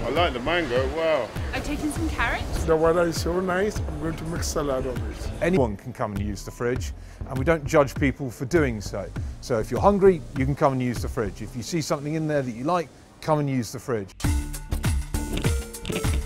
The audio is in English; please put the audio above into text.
I like the mango, wow. I've taken some carrots. The weather is so nice, I'm going to make salad of it. Anyone can come and use the fridge, and we don't judge people for doing so. So if you're hungry, you can come and use the fridge. If you see something in there that you like, come and use the fridge.